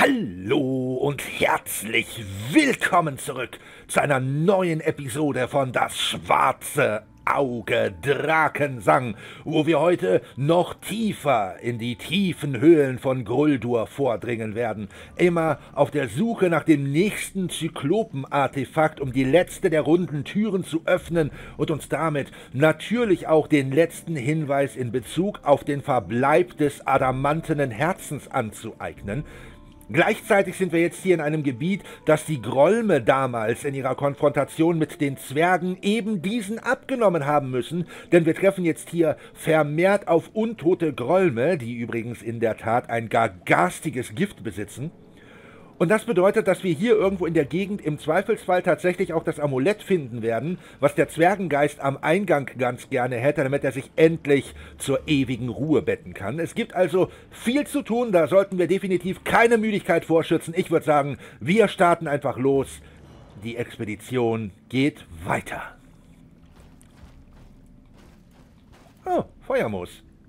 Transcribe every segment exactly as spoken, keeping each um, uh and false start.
Hallo und herzlich willkommen zurück zu einer neuen Episode von Das Schwarze Auge Drakensang, wo wir heute noch tiefer in die tiefen Höhlen von Gruldur vordringen werden, immer auf der Suche nach dem nächsten Zyklopen-Artefakt, um die letzte der runden Türen zu öffnen und uns damit natürlich auch den letzten Hinweis in Bezug auf den Verbleib des adamantenen Herzens anzueignen. Gleichzeitig sind wir jetzt hier in einem Gebiet, das die Grolme damals in ihrer Konfrontation mit den Zwergen eben diesen abgenommen haben müssen, denn wir treffen jetzt hier vermehrt auf untote Grolme, die übrigens in der Tat ein gar garstiges Gift besitzen. Und das bedeutet, dass wir hier irgendwo in der Gegend im Zweifelsfall tatsächlich auch das Amulett finden werden, was der Zwergengeist am Eingang ganz gerne hätte, damit er sich endlich zur ewigen Ruhe betten kann. Es gibt also viel zu tun, da sollten wir definitiv keine Müdigkeit vorschützen. Ich würde sagen, wir starten einfach los. Die Expedition geht weiter. Oh, Feuermoos.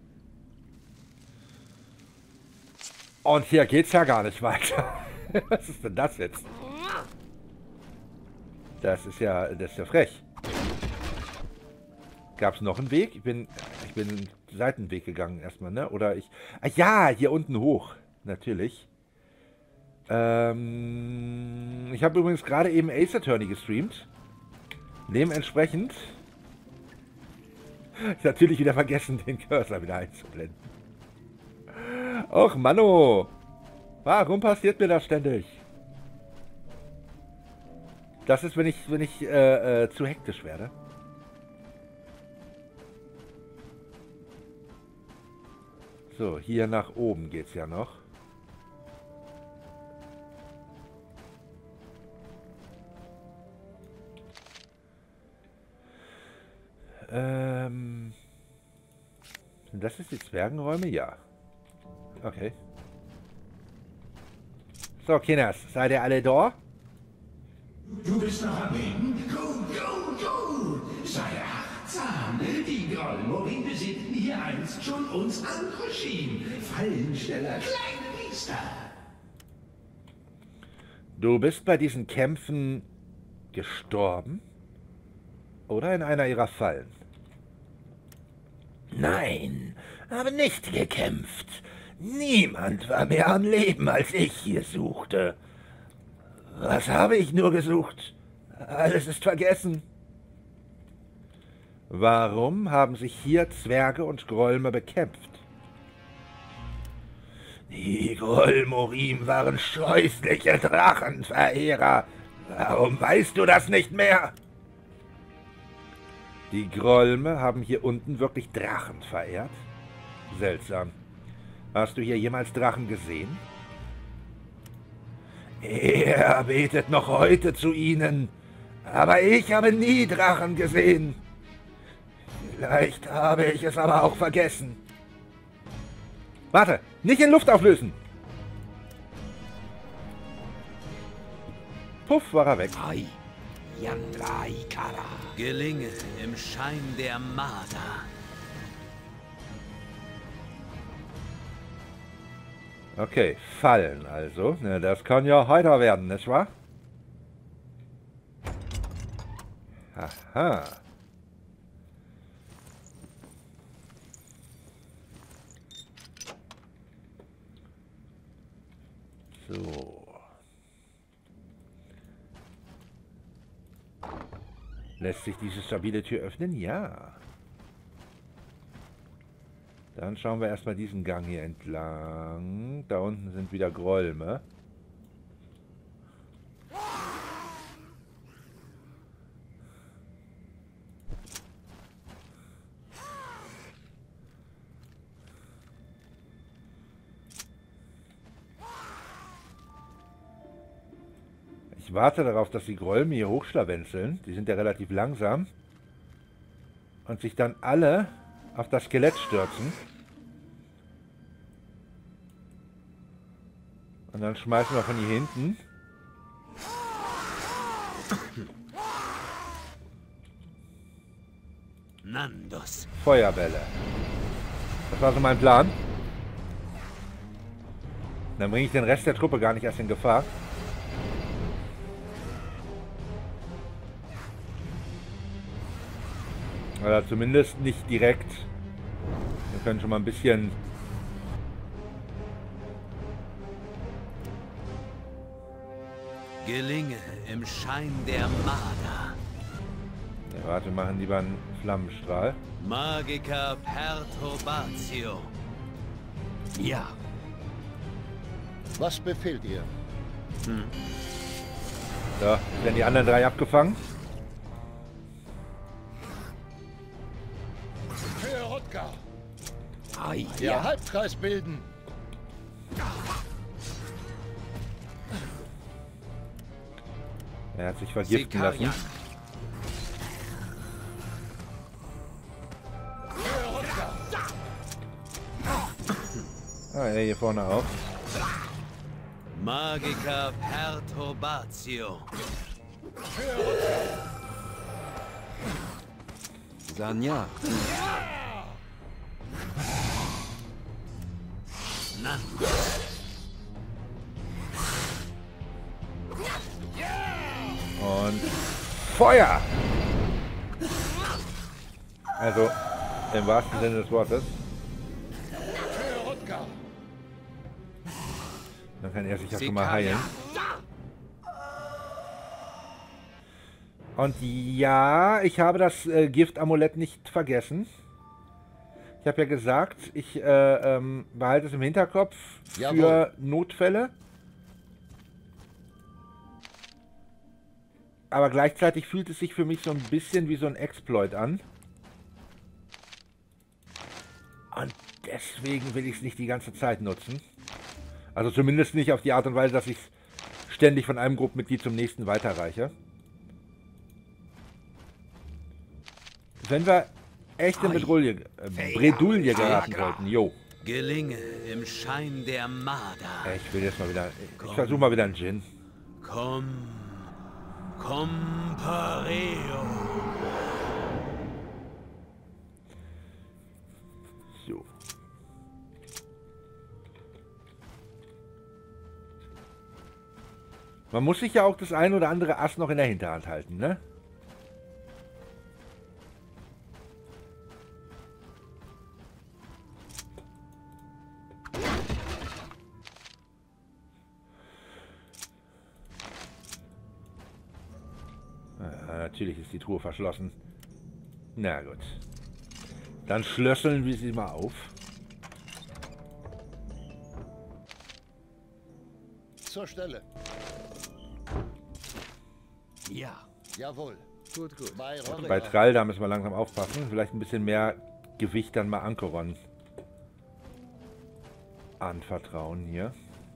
Und hier geht's ja gar nicht weiter. Was ist denn das jetzt? Das ist ja, das ist ja frech. Gab es noch einen Weg? Ich bin, ich bin einen Seitenweg gegangen erstmal, ne? Oder ich... Ah ja, hier unten hoch. Natürlich. Ähm, ich habe übrigens gerade eben Ace Attorney gestreamt. Dementsprechend... natürlich wieder vergessen, den Cursor wieder einzublenden. Och, Manno! Warum passiert mir das ständig? Das ist, wenn ich, wenn ich äh, äh, zu hektisch werde. So, hier nach oben geht's ja noch. Ähm. Sind das jetzt die Zwergenräume? Ja. Okay. So, Kinders, seid ihr alle da? Du bist noch am Leben? Gut, gut, gut. Sei achtsam. Die Grollmorin besiegten hier einst schon uns Ankuschin. Fallensteller, kleine Biester. Du bist bei diesen Kämpfen gestorben? Oder in einer ihrer Fallen? Nein, habe nicht gekämpft. Niemand war mehr am Leben, als ich hier suchte. Was habe ich nur gesucht? Alles ist vergessen. Warum haben sich hier Zwerge und Grolme bekämpft? Die Grolmorim waren scheußliche Drachenverehrer. Warum weißt du das nicht mehr? Die Grolme haben hier unten wirklich Drachen verehrt? Seltsam. Hast du hier jemals Drachen gesehen? Er betet noch heute zu ihnen, aber ich habe nie Drachen gesehen. Vielleicht habe ich es aber auch vergessen. Warte, nicht in Luft auflösen! Puff, war er weg. Gelinge im Schein der Marder. Okay, Fallen also. Na, das kann ja heiter werden, nicht wahr? Aha. So. Lässt sich diese stabile Tür öffnen? Ja. Dann schauen wir erstmal diesen Gang hier entlang. Da unten sind wieder Grolme. Ich warte darauf, dass die Grolme hier hochschlawenzeln. Die sind ja relativ langsam. Und sich dann alle auf das Skelett stürzen. Und dann schmeißen wir von hier hinten. Nandos. Feuerbälle. Das war so mein Plan. Dann bringe ich den Rest der Truppe gar nicht erst in Gefahr. Oder zumindest nicht direkt. Wir können schon mal ein bisschen... Gelinge im Schein der Marder. Ja, warte, wir machen lieber einen Flammenstrahl. Magica Perturbatio. Ja. Was befehlt ihr? Hm. So, werden die anderen drei abgefangen. Für Rodka. Ah, Ja. ja. Halbkreis bilden. Er hat sich vergiften lassen. Sekarian. Für Rodka. Ah, er hier vorne auch. Magica Perturbatio. Für Rodka. Sanya. Na. Und Feuer! Also, im wahrsten Sinne des Wortes. Für Rodka. Dann kann er sich ja schon mal heilen. Und ja, ich habe das äh, Gift-Amulett nicht vergessen. Ich habe ja gesagt, ich äh, ähm, behalte es im Hinterkopf für Jawohl. Notfälle. Aber gleichzeitig fühlt es sich für mich so ein bisschen wie so ein Exploit an. Und deswegen will ich es nicht die ganze Zeit nutzen. Also zumindest nicht auf die Art und Weise, dass ich es ständig von einem Gruppenmitglied zum nächsten weiterreiche. Wenn wir echt in Bredouille, äh, Bredouille geraten sollten, jo. Gelinge im Schein der Marder. Ich will jetzt mal wieder, ich versuche mal wieder einen Gin. Com... Compareo. So. Man muss sich ja auch das ein oder andere Ass noch in der Hinterhand halten, ne? Ah, natürlich ist die Truhe verschlossen. Na gut. Dann schlösseln wir sie mal auf. Zur Stelle. Ja. Jawohl. Gut, gut. Bei Rodka. Bei Trall, da müssen wir langsam aufpassen. Vielleicht ein bisschen mehr Gewicht dann mal Ankeron anvertrauen hier.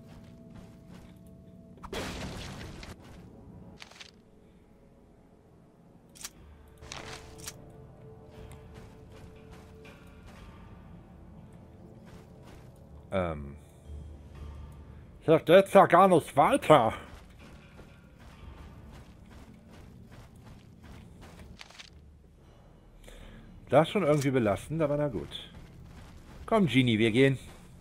Ähm. Hier geht's ja gar nicht weiter. Das ist schon irgendwie belastend, aber na gut. Komm, Genie, wir gehen.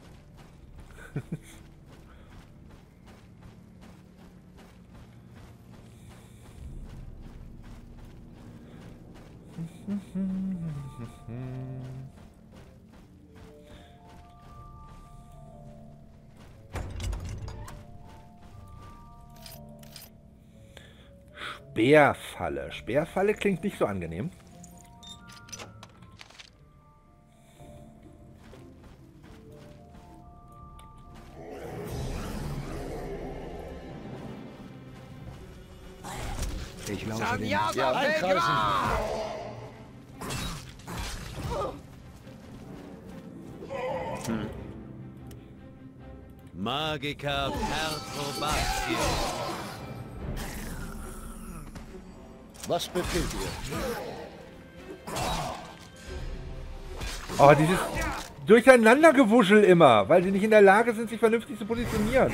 Speerfalle. Speerfalle klingt nicht so angenehm. Ich lausche den... Ja, einkreisen. Magica Perturbatio. Was befehlt ihr? Oh, dieses Durcheinandergewuschel immer, weil sie nicht in der Lage sind, sich vernünftig zu positionieren.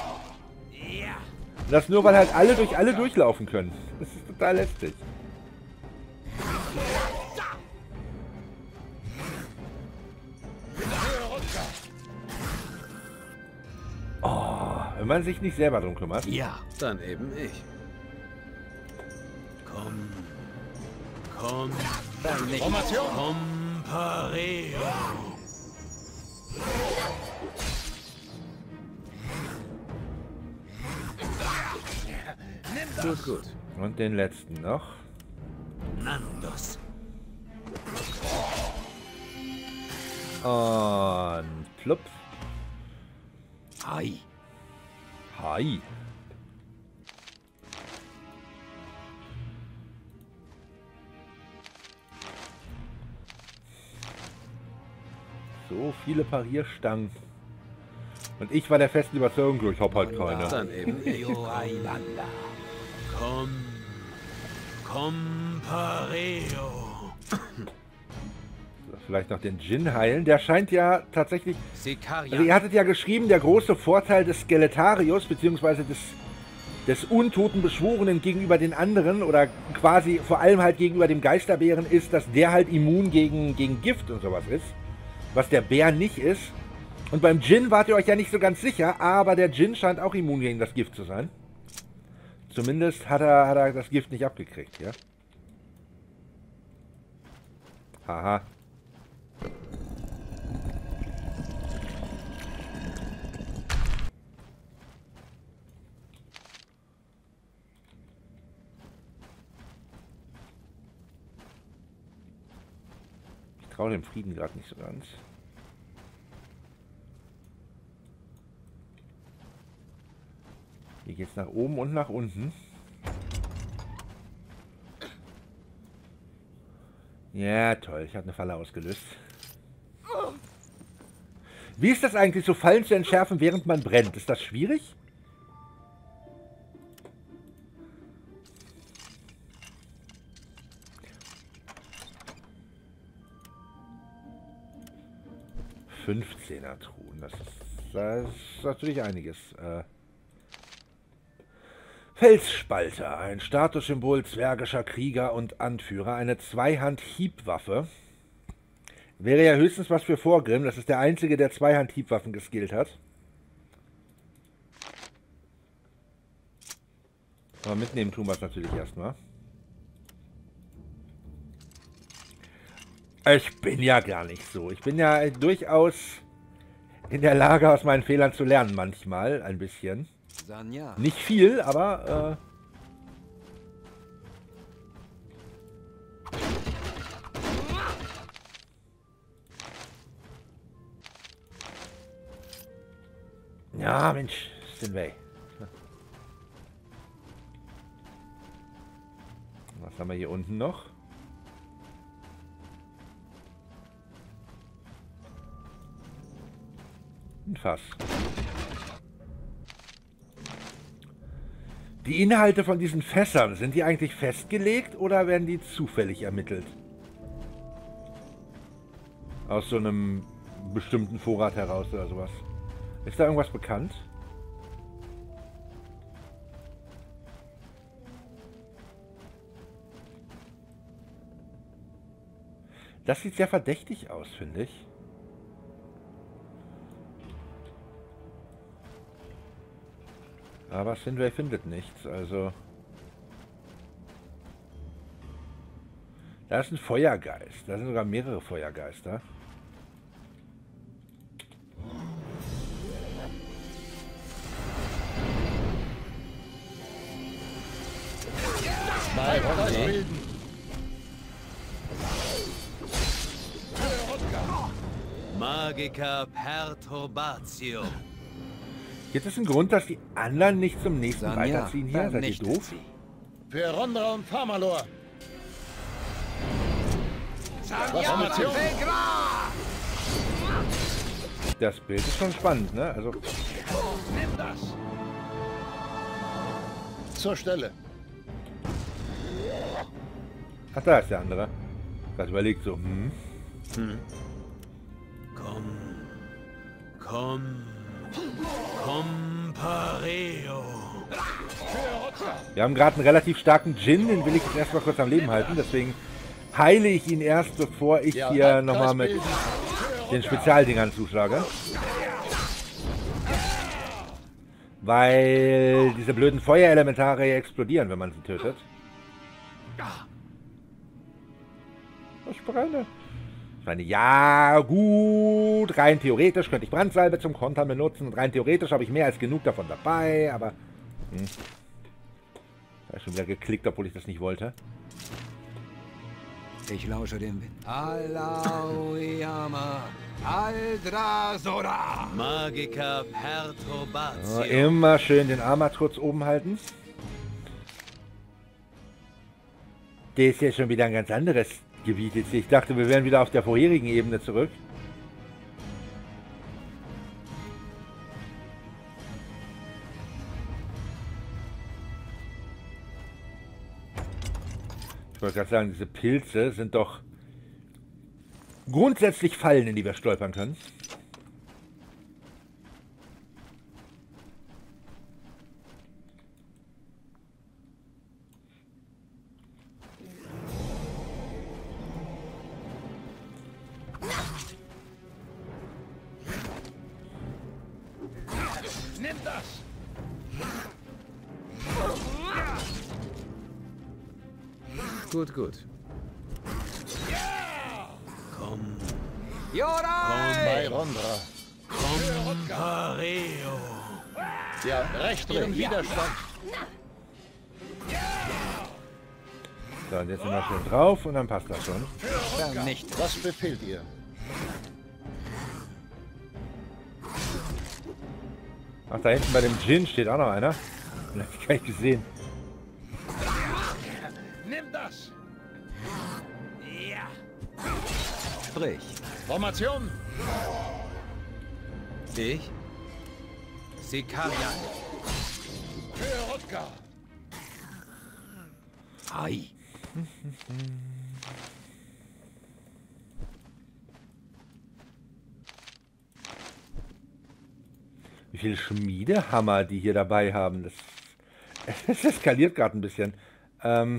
Das nur, weil halt alle durch alle durchlaufen können. Das ist total lästig. Oh. Wenn man sich nicht selber drum kümmert. Ja, dann eben ich. Komm. Komm. Dann nicht. Formation. Compareo. Gut, gut. Und den letzten noch. Nandos. Und plupp. Hi. Hi. So viele Parierstangen. Und ich war der festen Überzeugung, ich hab halt keine. Dann eben ich. Komm. Compareo. Vielleicht noch den Djinn heilen. Der scheint ja tatsächlich... Sicaria. Also ihr hattet ja geschrieben, der große Vorteil des Skeletarius, beziehungsweise des, des untoten Beschworenen gegenüber den anderen, oder quasi vor allem halt gegenüber dem Geisterbären, ist, dass der halt immun gegen, gegen Gift und sowas ist. Was der Bär nicht ist. Und beim Djinn wart ihr euch ja nicht so ganz sicher, aber der Djinn scheint auch immun gegen das Gift zu sein. Zumindest hat er, hat er das Gift nicht abgekriegt, ja. Haha. Ich traue dem Frieden gerade nicht so ganz. Hier geht's nach oben und nach unten. Ja, toll. Ich habe eine Falle ausgelöst. Wie ist das eigentlich, so Fallen zu entschärfen, während man brennt? Ist das schwierig? fünfzehner Truhen. Das ist, das ist natürlich einiges. Äh Felsspalter, ein Statussymbol zwergischer Krieger und Anführer, eine Zweihand-Hiebwaffe. Wäre ja höchstens was für Vorgrim, das ist der einzige, der Zweihand-Hiebwaffen geskillt hat. Aber mitnehmen tun wir es natürlich erstmal. Ich bin ja gar nicht so. Ich bin ja durchaus in der Lage, aus meinen Fehlern zu lernen manchmal, ein bisschen. Sanya. Nicht viel, aber äh ja, Mensch, Stinway. Was haben wir hier unten noch? Ein Fass. Die Inhalte von diesen Fässern, sind die eigentlich festgelegt oder werden die zufällig ermittelt? Aus so einem bestimmten Vorrat heraus oder sowas. Ist da irgendwas bekannt? Das sieht sehr verdächtig aus, finde ich. Aber Sindway findet nichts, also... Da ist ein Feuergeist. Da sind sogar mehrere Feuergeister. Zwei Roller bilden. Magica Perturbatio. Gibt es einen Grund, dass die anderen nicht zum nächsten weiterziehen hier? Seid ihr doof? Für Rondra und Farmalor. Formation. Das Bild ist schon spannend, ne? Also, Nimm das. Zur Stelle. ach, da ist der andere. Das überlegt so, hm. Komm. Komm. Compareo. Wir haben gerade einen relativ starken Djinn, den will ich jetzt erstmal kurz am Leben halten, deswegen heile ich ihn erst, bevor ich Ja, hier Abkreis nochmal mit bilden. den Spezialdingern zuschlage. Weil diese blöden Feuerelementare explodieren, wenn man sie tötet. Ich brenne. Ich meine, ja, gut. Rein theoretisch könnte ich Brandsalbe zum Kontern benutzen. Und rein theoretisch habe ich mehr als genug davon dabei. Aber... Hm. Da ist schon wieder geklickt, obwohl ich das nicht wollte. Ich lausche dem Wind. Alauyama Aldrazora. Magica Perturbatio. So, immer schön den Armaturz oben halten. Der ist ja schon wieder ein ganz anderes Gebiet jetzt. Ich dachte, wir wären wieder auf der vorherigen Ebene zurück. Ich wollte gerade sagen, diese Pilze sind doch grundsätzlich Fallen, in die wir stolpern können. Nimm das! Gut, gut. Komm. Bei Jorai! Rondra. Compareo. Ja, recht ihren Widerstand. So, und jetzt sind wir schön drauf und dann passt das schon. Nicht. Was befehlt ihr? Ach, da hinten bei dem Djinn steht auch noch einer. Den hab ich gar nicht gesehen. Nimm das! Ja. Sprich. Formation! Ich? Sikaria. Für Rodka! Ei. Wie viele Schmiedehammer die hier dabei haben. Das, das eskaliert gerade ein bisschen. Ähm...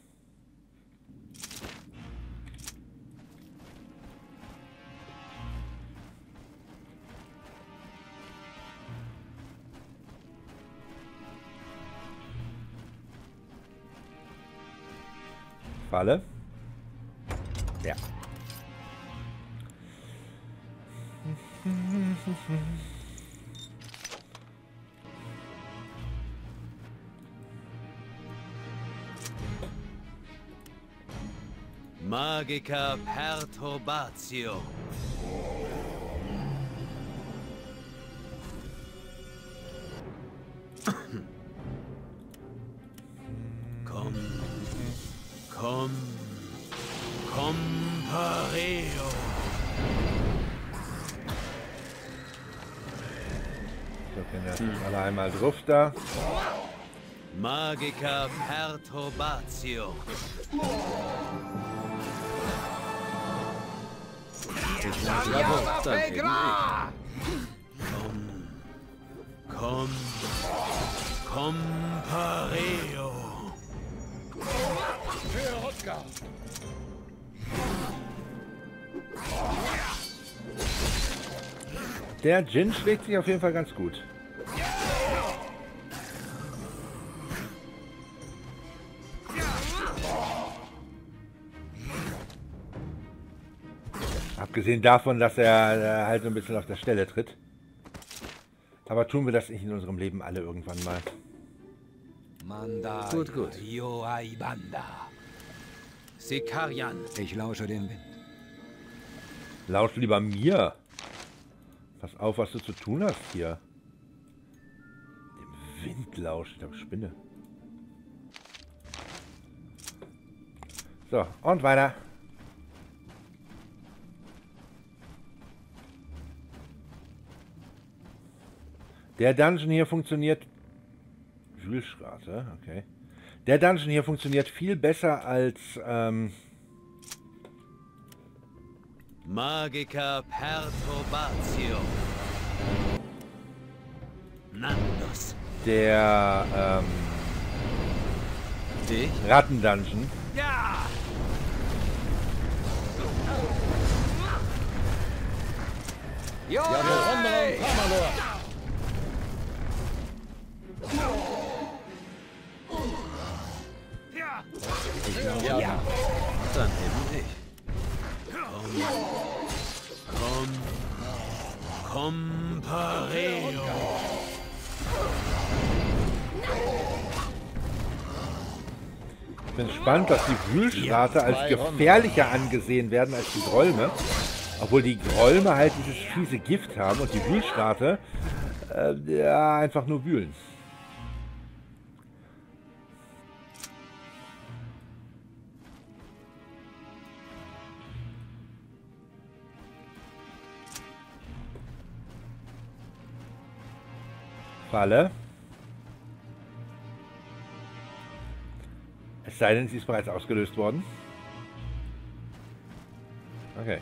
Falle. Ja. Magica Perturbatio. Komm. Komm. Compareo. So, können wir hm. alle einmal drauf da. Magica Perturbatio. Ich lasse ja, dann eben Komm. Komm. Compareo. Für Rodka! Der Djinn schlägt sich auf jeden Fall ganz gut. Abgesehen davon, dass er äh, halt so ein bisschen auf der Stelle tritt. Aber tun wir das nicht in unserem Leben alle irgendwann mal. Manda. Gut, gut. Banda. Sikarian. Ich lausche dem Wind. Lausch lieber mir. Pass auf, was du zu tun hast hier. Dem Wind lauscht, ich Spinne. So, und weiter. Der Dungeon hier funktioniert... Wühlstraße, okay. Der Dungeon hier funktioniert viel besser als... Ähm, Magica Perturbatio. Nandos. Der ähm, Dich? Ratten-Dungeon. Ja! Ja, für Rondra und Pamalor! Ich glaube, ja. Dann eben ich. Komm. Komm. Compareo. Ich bin gespannt, dass die Wühlschwarte als gefährlicher angesehen werden als die Grolme. Obwohl die Grolme halt dieses fiese Gift haben und die Wühlschwarte äh, ja, einfach nur wühlen. Falle. Es sei denn, sie ist bereits ausgelöst worden. Okay.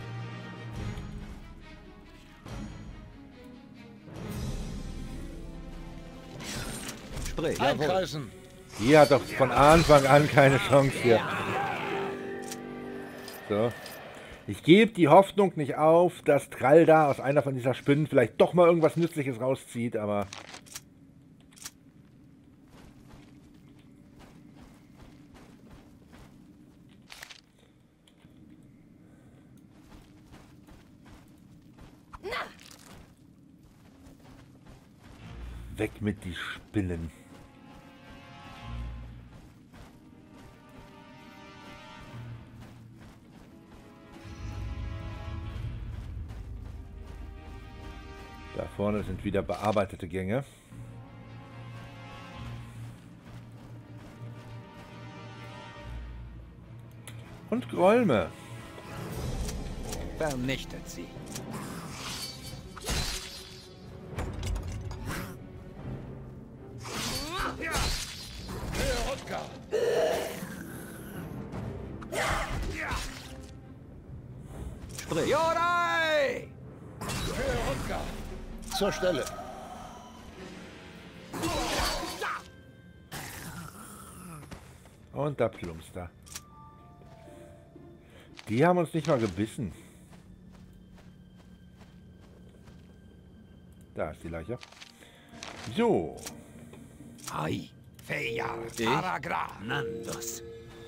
Sprich. Einkreisen. Die hat doch von Anfang an keine Chance hier. So. Ich gebe die Hoffnung nicht auf, dass Tralda aus einer von dieser Spinnen vielleicht doch mal irgendwas Nützliches rauszieht, aber... Weg mit die Spinnen. Da vorne sind wieder bearbeitete Gänge. Und Grolme. Vernichtet sie. Für Rodka. Sprich. Jodai! Für Rodka. Zur Stelle. Und da plumpst er. Die haben uns nicht mal gebissen. Da ist die Leiche. So. Ai. Feja. Taragra. Nandos.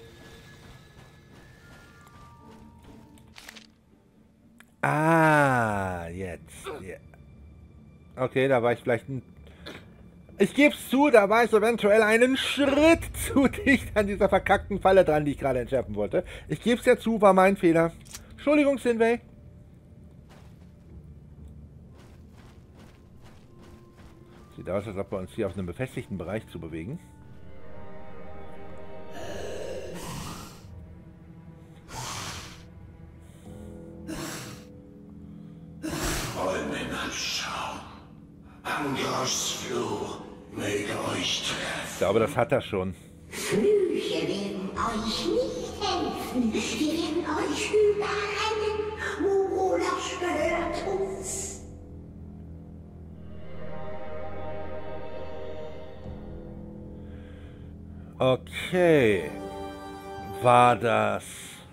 Ah, jetzt. Ja. Okay, da war ich vielleicht ein... Ich gebe es zu, da war ich eventuell einen Schritt zu dicht an dieser verkackten Falle dran, die ich gerade entschärfen wollte. Ich gebe es ja zu, war mein Fehler. Entschuldigung, Sinway. Sieht aus, als ob wir uns hier auf einem befestigten Bereich zu bewegen. Angriffsfluch möge euch treffen. Ich glaube, das hat er schon. Flüche werden euch nicht helfen. Wir werden euch überrennen. Morolas gehört uns. Okay. War das...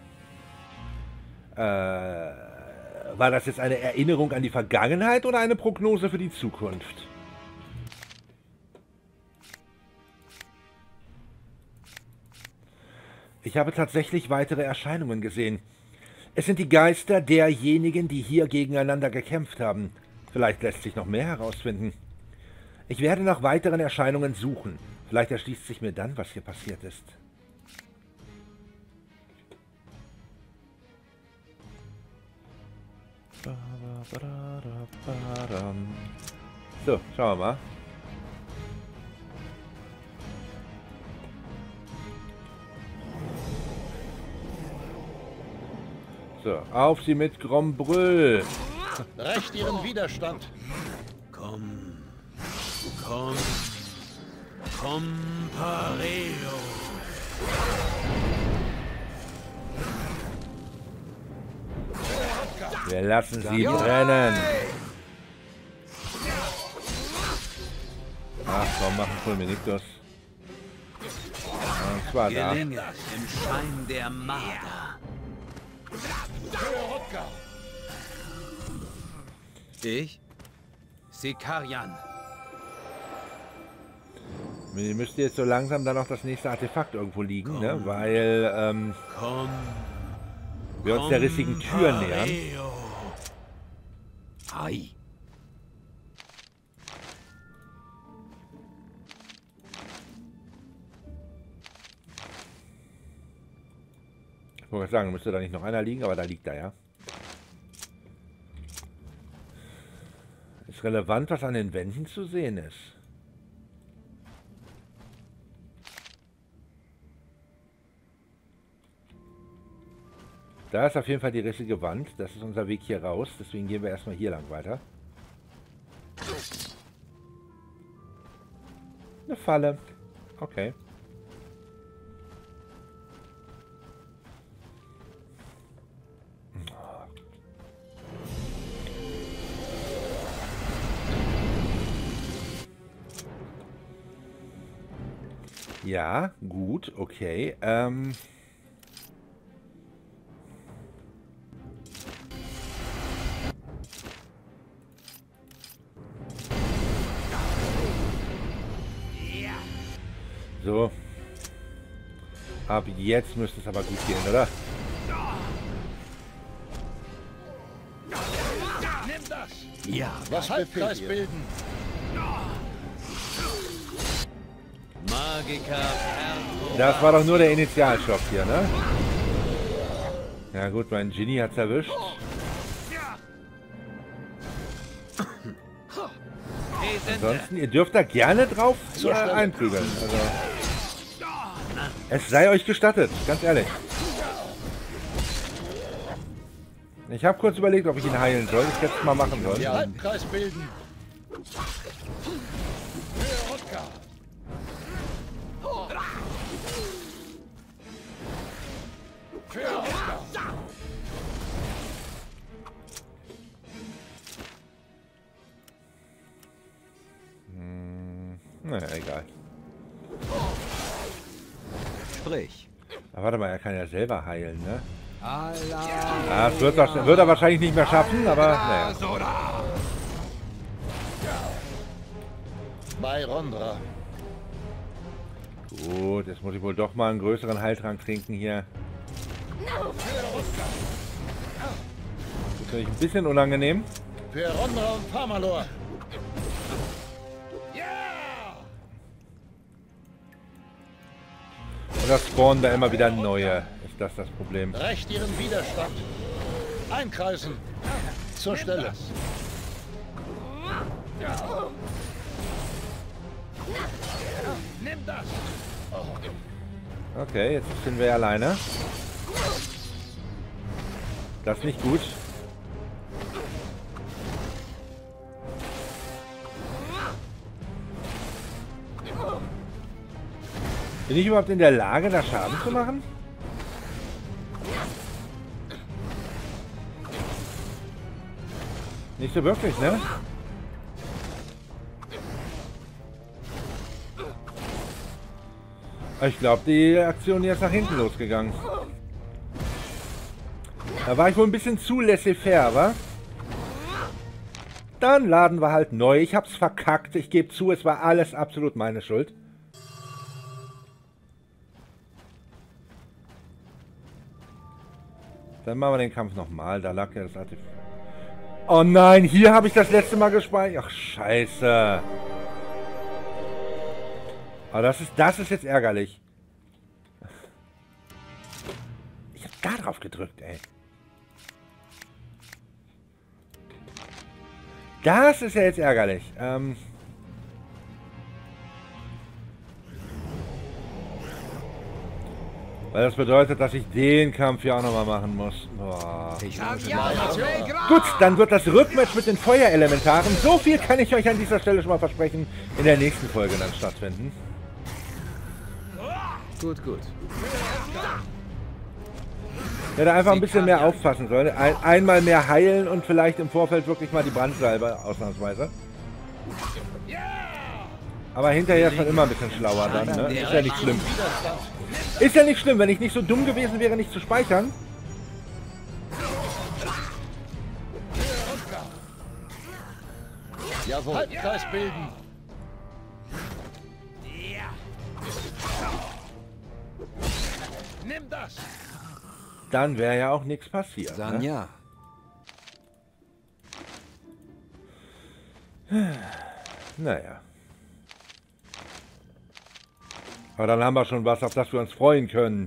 Äh... War das jetzt eine Erinnerung an die Vergangenheit oder eine Prognose für die Zukunft? Ich habe tatsächlich weitere Erscheinungen gesehen. Es sind die Geister derjenigen, die hier gegeneinander gekämpft haben. Vielleicht lässt sich noch mehr herausfinden. Ich werde nach weiteren Erscheinungen suchen. Vielleicht erschließt sich mir dann, was hier passiert ist. So, schauen wir mal. So, auf sie mit Grombrüll. Recht ihren Widerstand. Komm. Komm. Compareo. Wir lassen sie brennen. Ach komm, machen Fulminictus. Und zwar da. Gelinge im Schein der Marder. Für Rodka. Ich? Sikarian. Mir müsste jetzt so langsam dann auch das nächste Artefakt irgendwo liegen, ne? Weil ähm, Komm. wir uns der rissigen Tür nähern. Ei. Ich wollte sagen, müsste da nicht noch einer liegen, aber da liegt er, ja. Ist relevant, was an den Wänden zu sehen ist. Da ist auf jeden Fall die rissige Wand. Das ist unser Weg hier raus. Deswegen gehen wir erstmal hier lang weiter. Eine Falle. Okay. Ja, gut, okay. Ähm... So. Ab jetzt müsste es aber gut gehen, oder? Nimm das! Ja. Was Halbkreis bilden. Magiker Perforat. Das war doch nur der Initialschock hier, ne? Ja gut, mein Genie hat's erwischt. Ansonsten, ihr dürft da gerne drauf äh, einprügeln. Also, es sei euch gestattet, ganz ehrlich. Ich habe kurz überlegt, ob ich ihn heilen soll. Ich hätte es mal machen sollen. Ja, Halbkreis bilden. Für Rodka. Für Rodka. Naja, egal. Sprich. Aber warte mal, er kann ja selber heilen, ne? Allah. Ja, das wird, er- wird er wahrscheinlich nicht mehr schaffen, aber naja. Bei Rondra. Gut, jetzt muss ich wohl doch mal einen größeren Heiltrank trinken hier. Das ist natürlich ein bisschen unangenehm. Für Rondra und Parmalor. Und das spawnen da immer wieder neue. Ist das das Problem? Recht ihren Widerstand. Einkreisen. Zur Stelle. Nimm das. Okay, jetzt sind wir alleine. Das ist nicht gut. Bin ich überhaupt in der Lage, da Schaden zu machen? Nicht so wirklich, ne? Ich glaube, die Aktion hier ist nach hinten losgegangen. Da war ich wohl ein bisschen zu laissez-faire, wa? Dann laden wir halt neu. Ich hab's verkackt. Ich gebe zu, es war alles absolut meine Schuld. Dann machen wir den Kampf nochmal. Da lag ja das Artefakt. Oh nein, hier habe ich das letzte Mal gespeichert. Ach, scheiße. Aber das ist, das ist jetzt ärgerlich. Ich habe da drauf gedrückt, ey. Das ist ja jetzt ärgerlich. Ähm... Weil das bedeutet, dass ich den Kampf hier auch nochmal machen muss. Boah. Gut, dann wird das Rückmatch mit den Feuerelementaren. So viel kann ich euch an dieser Stelle schon mal versprechen. In der nächsten Folge dann stattfinden. Gut, gut. Ich hätte einfach ein bisschen mehr aufpassen sollen. Ein, einmal mehr heilen und vielleicht im Vorfeld wirklich mal die Brandsalbe ausnahmsweise. Aber hinterher ist man immer ein bisschen schlauer dann, ne? Ist ja nicht schlimm. Ist ja nicht schlimm, wenn ich nicht so dumm gewesen wäre, nicht zu speichern. Jawohl. Halbkreis bilden. Nimm das! Dann wäre ja auch nichts passiert. Dann Ne? ja. Naja. Aber dann haben wir schon was, auf das wir uns freuen können.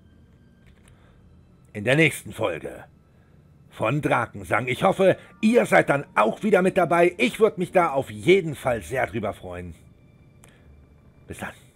In der nächsten Folge von Drakensang. Ich hoffe, ihr seid dann auch wieder mit dabei. Ich würde mich da auf jeden Fall sehr drüber freuen. Bis dann.